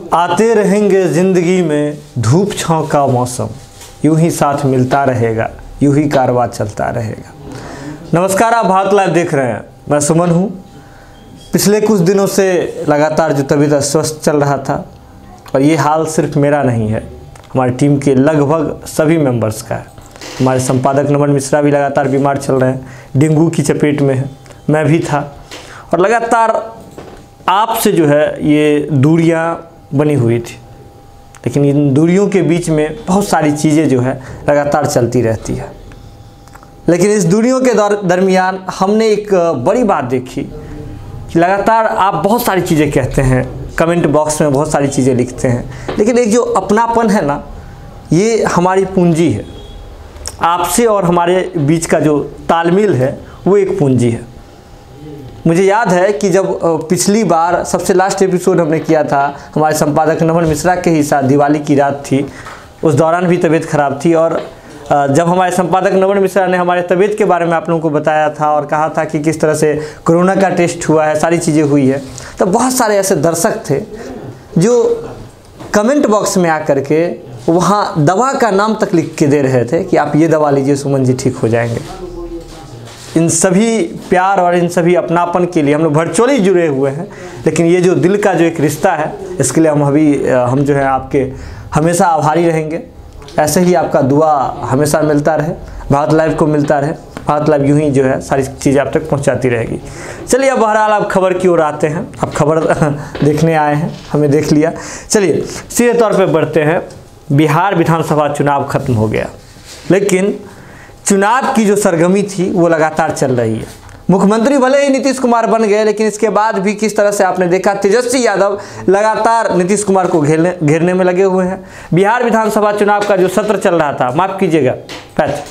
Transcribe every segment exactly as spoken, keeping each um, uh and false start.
आते रहेंगे ज़िंदगी में धूप छाँव का मौसम, यूं ही साथ मिलता रहेगा, यूं ही कारवां चलता रहेगा। नमस्कार, आप भारत लाइव देख रहे हैं। मैं सुमन हूं। पिछले कुछ दिनों से लगातार जो तबीयत अस्वस्थ चल रहा था, और ये हाल सिर्फ मेरा नहीं है, हमारी टीम के लगभग सभी मेंबर्स का है। हमारे संपादक नमन मिश्रा भी लगातार बीमार चल रहे हैं, डेंगू की चपेट में है, मैं भी था। और लगातार आपसे जो है ये दूरियां बनी हुई थी, लेकिन इन दूरियों के बीच में बहुत सारी चीज़ें जो है लगातार चलती रहती है। लेकिन इस दूरियों के दरमियान हमने एक बड़ी बात देखी कि लगातार आप बहुत सारी चीज़ें कहते हैं, कमेंट बॉक्स में बहुत सारी चीज़ें लिखते हैं, लेकिन एक जो अपनापन है ना, ये हमारी पूंजी है। आपसे और हमारे बीच का जो तालमेल है वो एक पूंजी है। मुझे याद है कि जब पिछली बार सबसे लास्ट एपिसोड हमने किया था, हमारे संपादक नमन मिश्रा के ही साथ दिवाली की रात थी, उस दौरान भी तबीयत ख़राब थी। और जब हमारे संपादक नमन मिश्रा ने हमारे तबीयत के बारे में आप लोगों को बताया था और कहा था कि किस तरह से कोरोना का टेस्ट हुआ है, सारी चीज़ें हुई है, तो बहुत सारे ऐसे दर्शक थे जो कमेंट बॉक्स में आकर के वहाँ दवा का नाम तक लिख के दे रहे थे कि आप ये दवा लीजिए, सुमन जी ठीक हो जाएंगे। इन सभी प्यार और इन सभी अपनापन के लिए हम लोग वर्चुअली जुड़े हुए हैं, लेकिन ये जो दिल का जो एक रिश्ता है, इसके लिए हम अभी हम जो है आपके हमेशा आभारी रहेंगे। ऐसे ही आपका दुआ हमेशा मिलता रहे, भारत लाइव को मिलता रहे। भारत लाइव यूं ही जो है सारी चीज़ें आप तक पहुंचाती रहेगी। चलिए, अब बहरहाल आप खबर की ओर आते हैं। आप खबर देखने आए हैं, हमें देख लिया। चलिए सीधे तौर पर बढ़ते हैं। बिहार विधानसभा चुनाव खत्म हो गया, लेकिन चुनाव की जो सरगर्मी थी वो लगातार चल रही है। मुख्यमंत्री भले ही नीतीश कुमार बन गए, लेकिन इसके बाद भी किस तरह से आपने देखा तेजस्वी यादव लगातार नीतीश कुमार को घेरने घेरने में लगे हुए हैं। बिहार विधानसभा चुनाव का जो सत्र चल रहा था, माफ कीजिएगा पैच,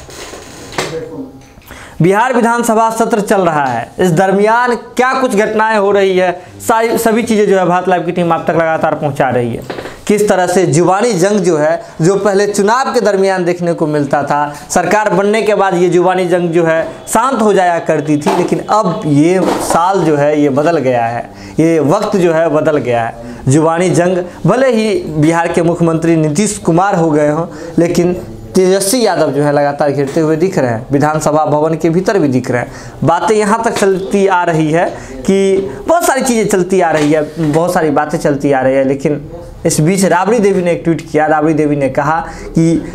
बिहार विधानसभा सत्र चल रहा है। इस दरमियान क्या कुछ घटनाएं हो रही है, सारी सभी चीज़ें जो है भारत लाइव की टीम आप तक लगातार पहुंचा रही है। किस तरह से जुबानी जंग जो है, जो पहले चुनाव के दरमियान देखने को मिलता था, सरकार बनने के बाद ये जुबानी जंग जो है शांत हो जाया करती थी, लेकिन अब ये साल जो है ये बदल गया है, ये वक्त जो है बदल गया है। जुबानी जंग, भले ही बिहार के मुख्यमंत्री नीतीश कुमार हो गए हों, लेकिन तेजस्वी यादव जो है लगातार घिरते हुए दिख रहे हैं, विधानसभा भवन के भीतर भी दिख रहे हैं। बातें यहाँ तक चलती आ रही है कि बहुत सारी चीज़ें चलती आ रही है, बहुत सारी बातें चलती आ रही है, लेकिन इस बीच राबड़ी देवी ने एक ट्वीट किया। राबड़ी देवी ने कहा कि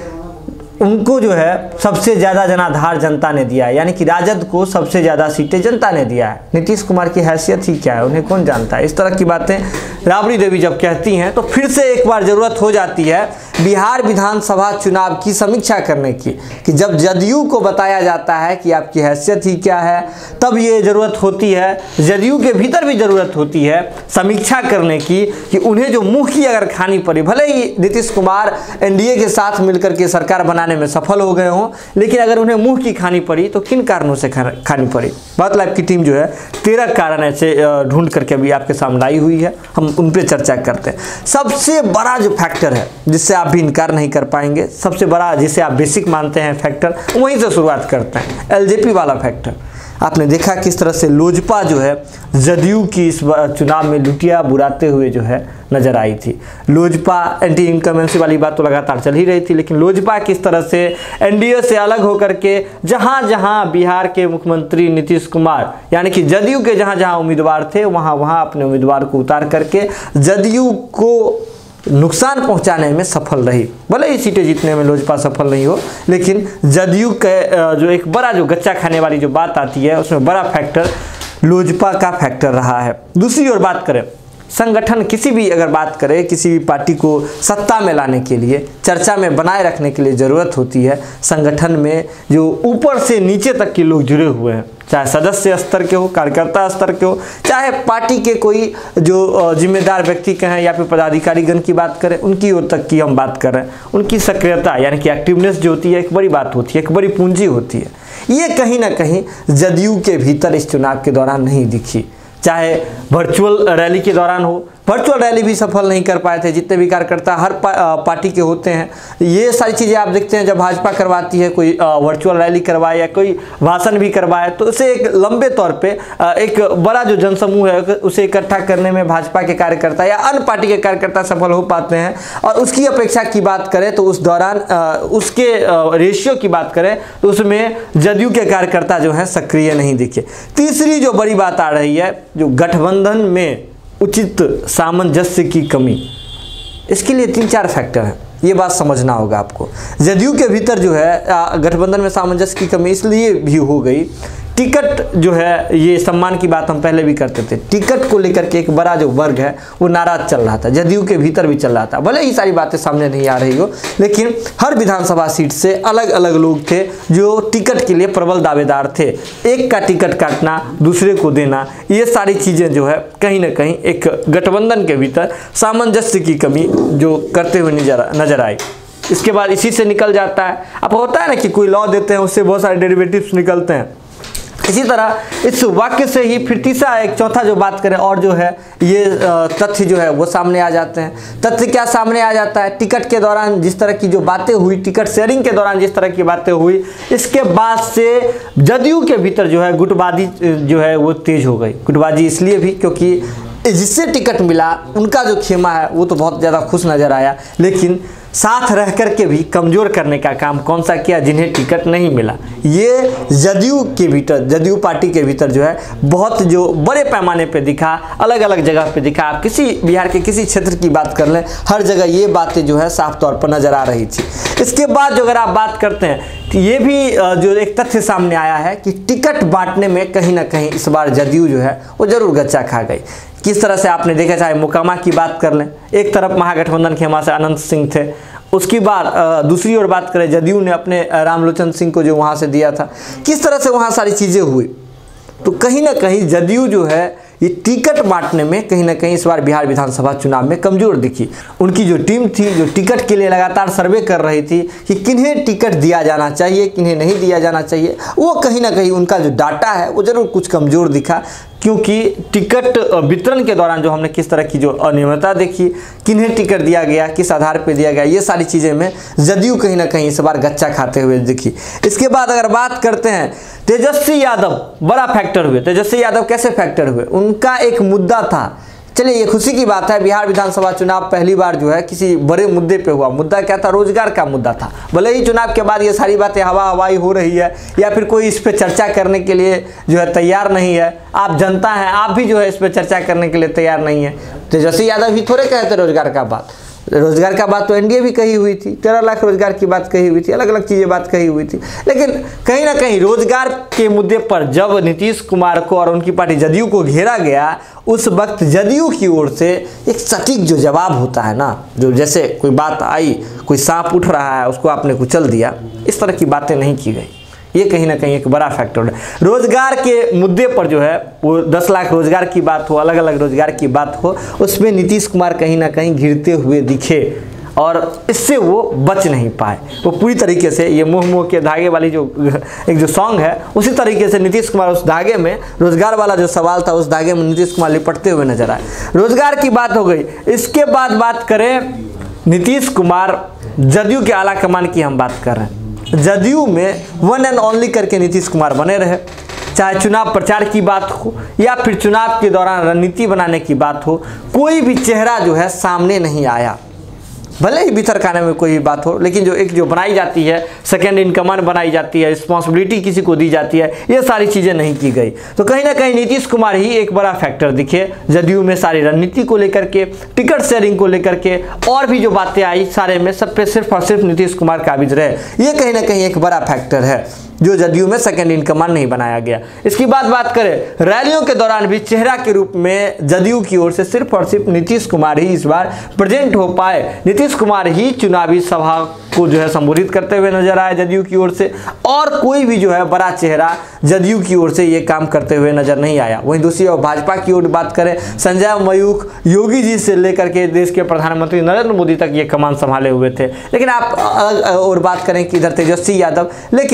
उनको जो है सबसे ज़्यादा जनाधार जनता ने दिया है, यानी कि राजद को सबसे ज़्यादा सीटें जनता ने दिया है। नीतीश कुमार की हैसियत ही क्या है, उन्हें कौन जानता है। इस तरह की बातें राबड़ी देवी जब कहती हैं, तो फिर से एक बार ज़रूरत हो जाती है बिहार विधानसभा चुनाव की समीक्षा करने की, कि जब जदयू को बताया जाता है कि आपकी हैसियत ही क्या है, तब ये ज़रूरत होती है, जदयू के भीतर भी ज़रूरत होती है समीक्षा करने की, कि उन्हें जो मुँह की अगर खानी पड़ी, भले ही नीतीश कुमार एनडीए के साथ मिलकर के सरकार बनाने में सफल हो गए हों, लेकिन अगर उन्हें मुंह की खानी पड़ी तो किन कारणों से खानी पड़ी। भारत लाइव की टीम जो है तेरह कारण ऐसे ढूंढ करके अभी आपके सामने आई हुई है, हम उन पर चर्चा करते हैं। सबसे बड़ा जो फैक्टर है, जिससे आप भी इनकार नहीं कर पाएंगे, सबसे बड़ा जिसे आप बेसिक मानते हैं फैक्टर, वहीं से शुरुआत करते हैं, एलजेपी वाला फैक्टर। आपने देखा किस तरह से लोजपा जो है जदयू की इस चुनाव में लुटिया बुराते हुए जो है नजर आई थी। लोजपा एंटी इनकमेंसी वाली बात तो लगातार चल ही रही थी, लेकिन लोजपा किस तरह से एनडीए से अलग होकर के जहां जहां बिहार के मुख्यमंत्री नीतीश कुमार, यानी कि जदयू के जहां जहां उम्मीदवार थे, वहां वहां अपने उम्मीदवार को उतार करके जदयू को नुकसान पहुंचाने में सफल रही। भले ही सीटें जीतने में लोजपा सफल नहीं हो, लेकिन जदयू के जो एक बड़ा जो गच्चा खाने वाली जो बात आती है, उसमें बड़ा फैक्टर लोजपा का फैक्टर रहा है। दूसरी ओर बात करें, संगठन किसी भी अगर बात करें, किसी भी पार्टी को सत्ता में लाने के लिए, चर्चा में बनाए रखने के लिए ज़रूरत होती है संगठन में जो ऊपर से नीचे तक के लोग जुड़े हुए हैं, चाहे सदस्य स्तर के हो, कार्यकर्ता स्तर के हो, चाहे पार्टी के कोई जो जिम्मेदार व्यक्ति कहें या फिर पदाधिकारीगण की बात करें, उनकी ओर तक की हम बात कर रहे हैं। उनकी सक्रियता यानी कि एक्टिवनेस जो होती है, एक बड़ी बात होती है, एक बड़ी पूंजी होती है। ये कहीं ना कहीं जदयू के भीतर इस चुनाव के दौरान नहीं दिखी, चाहे वर्चुअल रैली के दौरान हो, वर्चुअल रैली भी सफल नहीं कर पाए थे। जितने भी कार्यकर्ता हर पा, पार्टी के होते हैं, ये सारी चीज़ें आप देखते हैं जब भाजपा करवाती है, कोई वर्चुअल रैली करवाए या कोई भाषण भी करवाए, तो उसे एक लंबे तौर पे एक बड़ा जो जनसमूह है उसे इकट्ठा करने में भाजपा के कार्यकर्ता या अन्य पार्टी के कार्यकर्ता सफल हो पाते हैं। और उसकी अपेक्षा की बात करें तो उस दौरान उसके रेशियो की बात करें तो उसमें जदयू के कार्यकर्ता जो हैं सक्रिय नहीं दिखे। तीसरी जो बड़ी बात आ रही है, जो गठबंधन में उचित सामंजस्य की कमी, इसके लिए तीन चार फैक्टर हैं, ये बात समझना होगा आपको। जदयू के भीतर जो है गठबंधन में सामंजस्य की कमी इसलिए भी हो गई, टिकट जो है, ये सम्मान की बात हम पहले भी करते थे, टिकट को लेकर के एक बड़ा जो वर्ग है वो नाराज चल रहा था, जदयू के भीतर भी चल रहा था। भले ही सारी बातें सामने नहीं आ रही हो, लेकिन हर विधानसभा सीट से अलग अलग लोग थे जो टिकट के लिए प्रबल दावेदार थे। एक का टिकट काटना, दूसरे को देना, ये सारी चीज़ें जो है कहीं ना कहीं एक गठबंधन के भीतर सामंजस्य की कमी जो करते हुए नजर नजर आई। इसके बाद इसी से निकल जाता है, अब होता है ना कि कोई लॉ देते हैं उससे बहुत सारे डेरिवेटिव्स निकलते हैं। इसी तरह इस वाक्य से ही फिर तीसरा एक चौथा जो बात करें और जो है ये तथ्य जो है वो सामने आ जाते हैं। तथ्य क्या सामने आ जाता है, टिकट के दौरान जिस तरह की जो बातें हुई, टिकट शेयरिंग के दौरान जिस तरह की बातें हुई, इसके बाद से जदयू के भीतर जो है गुटबाजी जो है वो तेज हो गई। गुटबाजी इसलिए भी क्योंकि जिससे टिकट मिला उनका जो खेमा है वो तो बहुत ज़्यादा खुश नज़र आया, लेकिन साथ रह कर के भी कमज़ोर करने का काम कौन सा किया, जिन्हें टिकट नहीं मिला। ये जदयू के भीतर, जदयू पार्टी के भीतर जो है बहुत जो बड़े पैमाने पे दिखा, अलग अलग जगह पे दिखा। आप किसी बिहार के किसी क्षेत्र की बात कर लें, हर जगह ये बातें जो है साफ तौर पर नज़र आ रही थी। इसके बाद जो अगर आप बात करते हैं तो ये भी जो एक तथ्य सामने आया है कि टिकट बांटने में कहीं ना कहीं इस बार जदयू जो है वो जरूर गच्चा खा गई। किस तरह से आपने देखा, चाहे मोकामा की बात कर लें, एक तरफ महागठबंधन के हमारे अनंत सिंह थे, उसकी बाद दूसरी ओर बात करें जदयू ने अपने रामलोचन सिंह को जो वहाँ से दिया था, किस तरह से वहाँ सारी चीज़ें हुई। तो कहीं ना कहीं जदयू जो है ये टिकट बांटने में कहीं ना कहीं इस बार बिहार विधानसभा चुनाव में कमज़ोर दिखी। उनकी जो टीम थी जो टिकट के लिए लगातार सर्वे कर रही थी कि किन्हें टिकट दिया जाना चाहिए, किन्हें नहीं दिया जाना चाहिए, वो कहीं ना कहीं उनका जो डाटा है वो ज़रूर कुछ कमज़ोर दिखा। क्योंकि टिकट वितरण के दौरान जो हमने किस तरह की जो अनियमितता देखी, किन्हें टिकट दिया गया, किस आधार पर दिया गया, ये सारी चीज़ें में जदयू कहीं ना कहीं इस बार गच्चा खाते हुए दिखी। इसके बाद अगर बात करते हैं तेजस्वी यादव, बड़ा फैक्टर हुए। तेजस्वी यादव कैसे फैक्टर हुए, उनका एक मुद्दा था। चलिए ये खुशी की बात है, बिहार विधानसभा चुनाव पहली बार जो है किसी बड़े मुद्दे पे हुआ। मुद्दा क्या था, रोजगार का मुद्दा था। भले ही चुनाव के बाद ये सारी बातें हवा हवाई हो रही है या फिर कोई इस पर चर्चा करने के लिए जो है तैयार नहीं है, आप जनता हैं, आप भी जो है इस पर चर्चा करने के लिए तैयार नहीं है। तेजस्वी यादव ही थोड़े कहते रोजगार का बात, रोजगार का बात तो एनडीए भी कही हुई थी, तेरह लाख रोजगार की बात कही हुई थी, अलग अलग चीज़ें बात कही हुई थी। लेकिन कहीं ना कहीं रोजगार के मुद्दे पर जब नीतीश कुमार को और उनकी पार्टी जदयू को घेरा गया, उस वक्त जदयू की ओर से एक सटीक जो जवाब होता है ना, जो जैसे कोई बात आई, कोई सांप उठ रहा है उसको आपने कुचल दिया, इस तरह की बातें नहीं की गई। ये कहीं ना कहीं एक बड़ा फैक्टर है। रोजगार के मुद्दे पर जो है वो दस लाख रोजगार की बात हो, अलग अलग रोजगार की बात हो, उसमें नीतीश कुमार कहीं ना कहीं घिरते हुए दिखे और इससे वो बच नहीं पाए। वो पूरी तरीके से ये मुँह मुँह के धागे वाली जो एक जो सॉन्ग है, उसी तरीके से नीतीश कुमार उस धागे में, रोजगार वाला जो सवाल था उस धागे में नीतीश कुमार लिपटते हुए नजर आए। रोजगार की बात हो गई। इसके बाद बात करें नीतीश कुमार, जदयू के आला कमान की हम बात कर रहे हैं। जदयू में वन एंड ओनली करके नीतीश कुमार बने रहे, चाहे चुनाव प्रचार की बात हो या फिर चुनाव के दौरान रणनीति बनाने की बात हो, कोई भी चेहरा जो है सामने नहीं आया। भले ही भीतर खाने में कोई बात हो, लेकिन जो एक जो बनाई जाती है, सेकेंड इन कमांड बनाई जाती है, रिस्पॉन्सिबिलिटी किसी को दी जाती है, ये सारी चीज़ें नहीं की गई। तो कहीं ना कहीं नीतीश कुमार ही एक बड़ा फैक्टर दिखे जदयू में, सारी रणनीति को लेकर के, टिकट शेयरिंग को लेकर के, और भी जो बातें आई सारे में सब पे सिर्फ और सिर्फ नीतीश कुमार काबिज रहे। ये कहीं ना कहीं एक बड़ा फैक्टर है जो जदयू में सेकेंड इन कमांड नहीं बनाया गया। इसकी बात बात करें, रैलियों के दौरान भी चेहरा के रूप में जदयू की ओर से सिर्फ और सिर्फ नीतीश कुमार ही इस बार प्रेजेंट हो पाए। नीतीश कुमार ही चुनावी सभा को जो है संबोधित करते हुए नजर आए जदयू की ओर से, और कोई भी जो है बड़ा चेहरा जदयू की ओर से ये काम करते हुए नजर नहीं आया। वहीं दूसरी ओर भाजपा की ओर बात करें, संजय मयूख योगी जी से लेकर के देश के प्रधानमंत्री नरेंद्र मोदी तक ये कमान संभाले हुए थे। लेकिन आप और बात करें कि इधर तेजस्वी यादव, लेकिन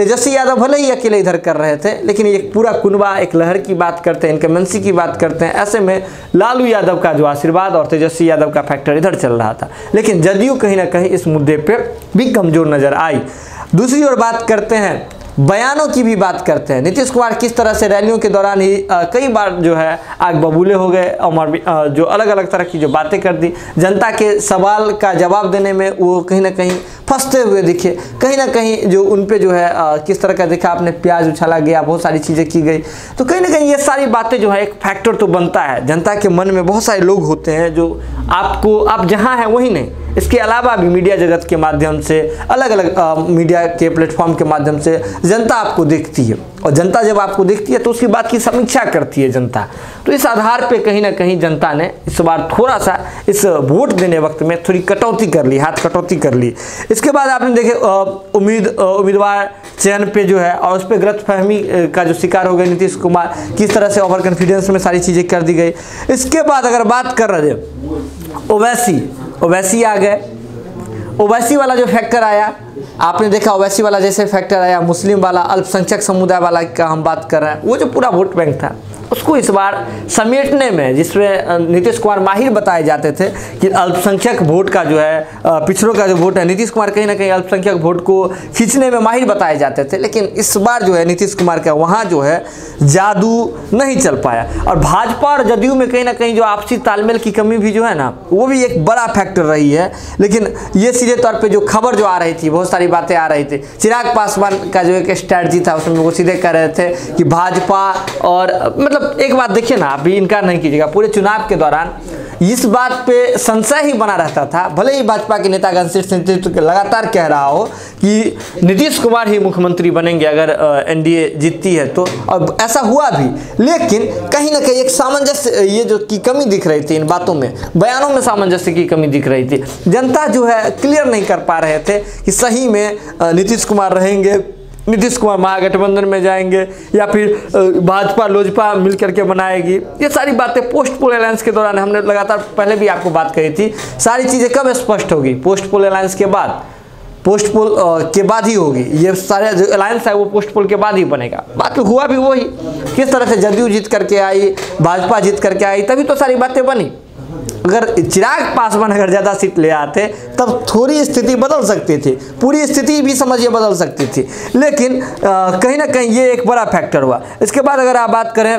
तेजस्वी यादव भले ही अकेले इधर कर रहे थे, लेकिन एक पूरा कुनबा, एक लहर की बात करते हैं, इनकमेंसी की बात करते हैं। ऐसे में लालू यादव का जो आशीर्वाद और तेजस्वी यादव का फैक्टर इधर चल रहा था, लेकिन जदयू कहीं ना कहीं इस मुद्दे पर भी कमजोर नजर आई। दूसरी ओर बात करते हैं, बयानों की भी बात करते हैं। नीतीश कुमार किस तरह से रैलियों के दौरान ही आ, कई बार जो है आग बबूले हो गए और जो अलग अलग तरह की जो बातें कर दी, जनता के सवाल का जवाब देने में वो कहीं ना कहीं फंसते हुए दिखे। कहीं ना कहीं जो उन पे जो है आ, किस तरह का देखा आपने, प्याज उछाला गया, बहुत सारी चीज़ें की गई। तो कहीं ना कहीं ये सारी बातें जो है एक फैक्टर तो बनता है। जनता के मन में बहुत सारे लोग होते हैं जो आपको, आप जहाँ हैं वहीं नहीं, इसके अलावा भी मीडिया जगत के माध्यम से, अलग अलग मीडिया के प्लेटफॉर्म के माध्यम से जनता आपको देखती है, और जनता जब आपको देखती है तो उसकी बात की समीक्षा करती है जनता। तो इस आधार पे कहीं ना कहीं जनता ने इस बार थोड़ा सा इस वोट देने वक्त में थोड़ी कटौती कर ली, हाथ कटौती कर ली। इसके बाद आपने देखे उम्मीद उम्मीदवार चयन पे जो है और उस पर गलतफहमी का जो शिकार हो गए नीतीश कुमार, किस तरह से ओवर कॉन्फिडेंस में सारी चीज़ें कर दी गई। इसके बाद अगर बात कर रहे हैं ओवैसी, ओवैसी आ गए। ओवैसी वाला जो फैक्टर आया, आपने देखा ओवैसी वाला जैसे फैक्टर आया, मुस्लिम वाला, अल्पसंख्यक समुदाय वाला का हम बात कर रहे हैं, वो जो पूरा वोट बैंक था उसको इस बार समेटने में, जिसमें नीतीश कुमार माहिर बताए जाते थे कि अल्पसंख्यक वोट का जो है, पिछड़ों का जो वोट है, नीतीश कुमार कहीं ना कहीं अल्पसंख्यक वोट को खींचने में माहिर बताए जाते थे। लेकिन इस बार जो है नीतीश कुमार का वहाँ जो है जादू नहीं चल पाया। और भाजपा और जदयू में कहीं ना कहीं जो आपसी तालमेल की कमी भी जो है ना, वो भी एक बड़ा फैक्टर रही है। लेकिन ये सीधे तौर पर जो खबर जो आ रही थी, बहुत सारी बातें आ रही थी, चिराग पासवान का जो एक स्ट्रैटेजी था उसमें वो सीधे कह रहे थे कि भाजपा और मतलब एक बात देखिए ना, आप भी इनकार नहीं कीजिएगा, पूरे चुनाव के दौरान इस बात पे संशय ही बना रहता था, भले ही भाजपा के नेतागण शीर्ष नेतृत्व लगातार कह रहा हो कि नीतीश कुमार ही मुख्यमंत्री बनेंगे अगर एनडीए जीतती है तो, और ऐसा हुआ भी। लेकिन कहीं ना कहीं एक सामंजस्य ये जो की कमी दिख रही थी इन बातों में, बयानों में सामंजस्य की कमी दिख रही थी। जनता जो है क्लियर नहीं कर पा रहे थे कि सही में नीतीश कुमार रहेंगे, नीतीश कुमार महागठबंधन में जाएंगे या फिर भाजपा लोजपा मिल करके बनाएगी। ये सारी बातें पोस्ट पोल अलायंस के दौरान हमने लगातार पहले भी आपको बात कही थी, सारी चीज़ें कब स्पष्ट होगी? पोस्ट पोल अलायंस के बाद, पोस्ट पोल के बाद ही होगी। ये सारे जो अलायंस है वो पोस्ट पोल के बाद ही बनेगा। बात तो हुआ भी वही, किस तरह से जदयू जीत करके आई, भाजपा जीत करके आई, तभी तो सारी बातें बनी। अगर चिराग पासवान अगर ज़्यादा सीट ले आते तब थोड़ी स्थिति बदल सकती थी, पूरी स्थिति भी समझिए बदल सकती थी। लेकिन आ, कहीं ना कहीं ये एक बड़ा फैक्टर हुआ। इसके बाद अगर आप बात करें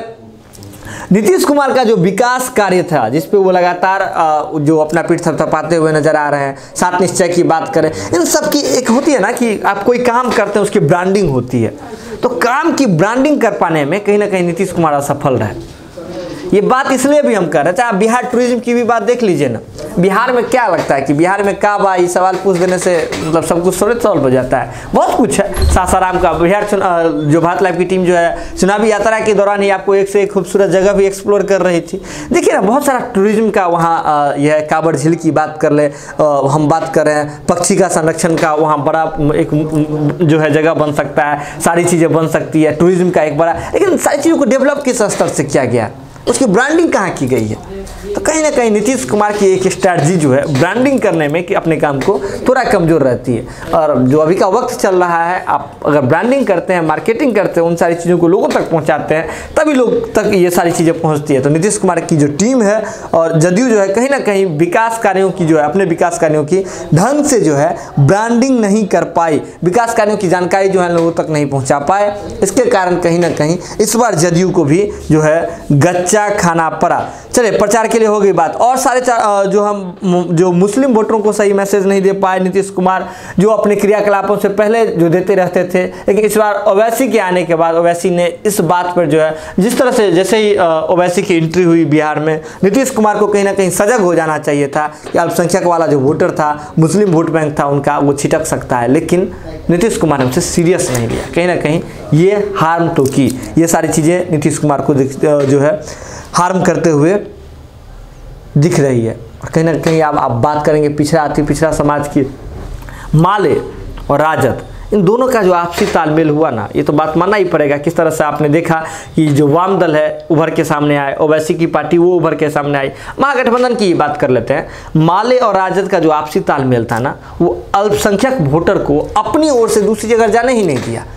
नीतीश कुमार का जो विकास कार्य था, जिस पे वो लगातार जो अपना पीठ थपथपाते हुए नजर आ रहे हैं, सात निश्चय की बात करें, इन सब की एक होती है ना कि आप कोई काम करते हैं उसकी ब्रांडिंग होती है, तो काम की ब्रांडिंग कर पाने में कहीं ना कहीं नीतीश कुमार असफल रहे। ये बात इसलिए भी हम कर रहे थे, आप बिहार टूरिज्म की भी बात देख लीजिए ना, बिहार में क्या लगता है कि बिहार में का बा, ये सवाल पूछ देने से मतलब सब कुछ थोड़े सॉल्व हो जाता है। बहुत कुछ है सासाराम का। बिहार जो भारत लाइव की टीम जो है चुनावी यात्रा के दौरान ही आपको एक से एक खूबसूरत जगह भी एक्सप्लोर कर रही थी। देखिए ना, बहुत सारा टूरिज्म का वहाँ यह कांवड़ झील की बात कर ले, हम बात कर रहे हैं पक्षी का संरक्षण का, वहाँ बड़ा एक जो है जगह बन सकता है, सारी चीज़ें बन सकती है, टूरिज्म का एक बड़ा। लेकिन सारी चीज़ों को डेवलप किस स्तर से किया गया, उसकी ब्रांडिंग कहाँ की गई है? तो कहीं ना कहीं नीतीश कुमार की एक स्ट्रैटेजी जो है ब्रांडिंग करने में कि अपने काम को थोड़ा कमज़ोर रहती है। और जो अभी का वक्त चल रहा है, आप अगर ब्रांडिंग करते हैं, मार्केटिंग करते हैं, उन सारी चीज़ों को लोगों तक पहुंचाते हैं, तभी लोग तक ये सारी चीज़ें पहुंचती है। तो नीतीश कुमार की जो टीम है और जदयू जो है कहीं ना कहीं विकास कार्यों की जो है अपने विकास कार्यों की ढंग से जो है ब्रांडिंग नहीं कर पाई, विकास कार्यों की जानकारी जो है लोगों तक नहीं पहुँचा पाए। इसके कारण कहीं ना कहीं इस बार जदयू को भी जो है गच्चा खाना पड़ा। चलिए, प्रचार के लिए हो गई बात। और सारे जो हम जो मुस्लिम वोटरों को सही मैसेज नहीं दे पाए नीतीश कुमार, जो अपने क्रियाकलापों से पहले जो देते रहते थे, लेकिन इस बार ओवैसी के आने के बाद ओवैसी ने इस बात पर जो है, जिस तरह से जैसे ही ओवैसी की एंट्री हुई बिहार में, नीतीश कुमार को कहीं ना कहीं सजग हो जाना चाहिए था कि अल्पसंख्यक वाला जो वोटर था, मुस्लिम वोट बैंक था उनका, वो छिटक सकता है। लेकिन नीतीश कुमार ने उसे सीरियस नहीं लिया, कहीं ना कहीं ये हार्म तो की। ये सारी चीज़ें नीतीश कुमार को जो है हार्म करते हुए दिख रही है। और कहीं ना कहीं आप आप बात करेंगे पिछड़ा अति पिछड़ा समाज की, माले और राजद, इन दोनों का जो आपसी तालमेल हुआ ना, ये तो बात मानना ही पड़ेगा। किस तरह से आपने देखा कि जो वाम दल है उभर के सामने आए, ओवैसी की पार्टी वो उभर के सामने आई। महागठबंधन की बात कर लेते हैं, माले और राजद का जो आपसी तालमेल था ना, वो अल्पसंख्यक वोटर को अपनी ओर से दूसरी जगह जाने ही नहीं दिया।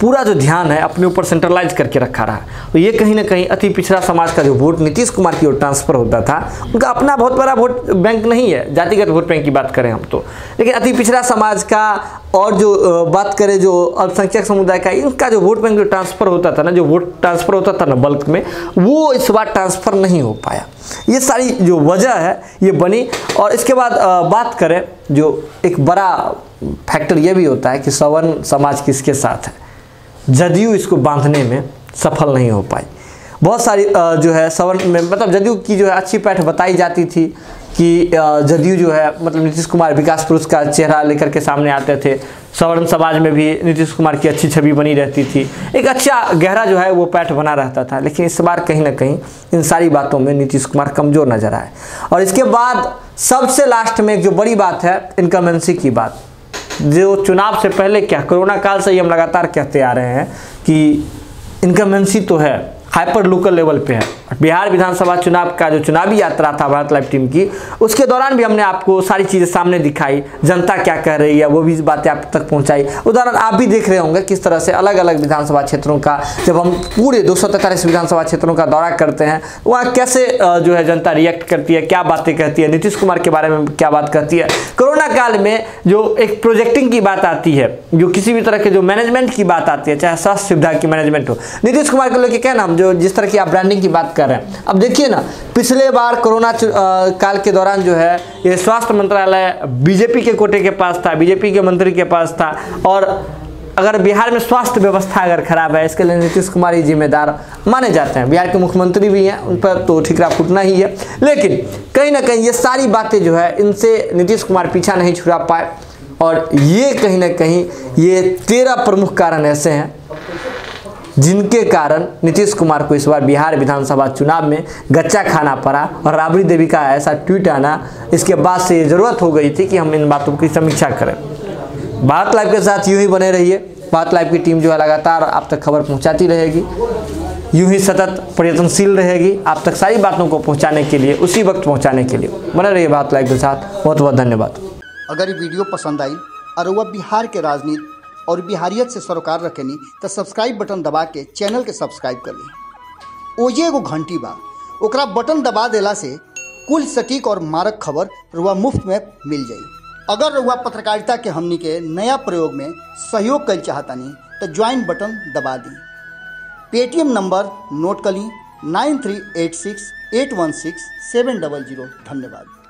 पूरा जो ध्यान है अपने ऊपर सेंट्रलाइज करके रखा रहा। तो ये कहीं ना कहीं अति पिछड़ा समाज का जो वोट नीतीश कुमार की ओर ट्रांसफर होता था, उनका अपना बहुत बड़ा वोट बैंक नहीं है, जातिगत वोट बैंक की बात करें हम तो, लेकिन अति पिछड़ा समाज का और जो बात करें जो अल्पसंख्यक समुदाय का, इनका जो वोट बैंक जो ट्रांसफर होता था ना, जो वोट ट्रांसफर होता था ना बल्क में, वो इस बार ट्रांसफर नहीं हो पाया। ये सारी जो वजह है ये बनी। और इसके बाद बात करें जो एक बड़ा फैक्टर ये भी होता है कि सवर्ण समाज किसके साथ है, जदयू इसको बांधने में सफल नहीं हो पाई। बहुत सारी जो है सवर्ण में, मतलब जदयू की जो है अच्छी पैठ बताई जाती थी कि जदयू जो है मतलब नीतीश कुमार विकास पुरुष का चेहरा लेकर के सामने आते थे, सवर्ण समाज में भी नीतीश कुमार की अच्छी छवि बनी रहती थी, एक अच्छा गहरा जो है वो पैठ बना रहता था। लेकिन इस बार कहीं ना कहीं इन सारी बातों में नीतीश कुमार कमज़ोर नजर आए। और इसके बाद सबसे लास्ट में एक जो बड़ी बात है इनकमेंसी की बात, जो चुनाव से पहले क्या, कोरोना काल से ही हम लगातार कहते आ रहे हैं कि इनकमेंसी तो है, हाइपर लोकल लेवल पे है। बिहार विधानसभा चुनाव का जो चुनावी यात्रा था भारत लाइव टीम की, उसके दौरान भी हमने आपको सारी चीज़ें सामने दिखाई, जनता क्या कह रही है वो भी बातें आप तक पहुंचाई। उदाहरण आप भी देख रहे होंगे किस तरह से अलग अलग विधानसभा क्षेत्रों का, जब हम पूरे दो सौ तैंतालीस विधानसभा क्षेत्रों का दौरा करते हैं, वहाँ कैसे जो है जनता रिएक्ट करती है, क्या बातें कहती है, नीतीश कुमार के बारे में क्या बात कहती है। कोरोना काल में जो एक प्रोजेक्टिंग की बात आती है, जो किसी भी तरह के जो मैनेजमेंट की बात आती है, चाहे स्वास्थ्य सुविधा की मैनेजमेंट हो, नीतीश कुमार को लेकर कहना हम जो जिस तरह की आप ब्रांडिंग की बात कर रहे हैं, अब देखिए ना, पिछले बार कोरोना काल के दौरान जो है ये स्वास्थ्य मंत्रालय बीजेपी के कोटे के पास था, बीजेपी के मंत्री के पास था। और अगर बिहार में स्वास्थ्य व्यवस्था अगर खराब है, इसके लिए नीतीश कुमार ही जिम्मेदार माने जाते हैं। बिहार के मुख्यमंत्री भी हैं, उन पर तो ठीकरा फूटना ही है। लेकिन कहीं ना कहीं ये सारी बातें जो है इनसे नीतीश कुमार पीछा नहीं छुड़ा पाए। और ये कहीं ना कहीं ये तेरह प्रमुख कारण ऐसे हैं जिनके कारण नीतीश कुमार को इस बार बिहार विधानसभा चुनाव में गच्चा खाना पड़ा। और राबड़ी देवी का ऐसा ट्वीट आना, इसके बाद से ये ज़रूरत हो गई थी कि हम इन बातों की समीक्षा करें। भारत लाइव के साथ यूं ही बने रहिए। भारत लाइव की टीम जो है लगातार आप तक खबर पहुंचाती रहेगी, यूं ही सतत प्रयत्नशील रहेगी आप तक सारी बातों को पहुंचाने के लिए, उसी वक्त पहुंचाने के लिए। बने रहिए भारत लाइव के साथ। बहुत बहुत धन्यवाद। अगर ये वीडियो पसंद आई और वह बिहार के राजनीति और बिहारियत से सरोकार रखेनी तो सब्सक्राइब बटन दबा के चैनल के सब्सक्राइब कर ली। ओजे एगो घंटी बा, ओकरा बटन दबा देला से कुल सटीक और मारक खबर रुआ मुफ्त में मिल जाई। अगर रुआ पत्रकारिता के हमनी के नया प्रयोग में सहयोग कर चाहतानी तो ज्वाइन बटन दबा दी। पेटीएम नंबर नोट कर ली nine three eight six eight one six seven double zero. धन्यवाद।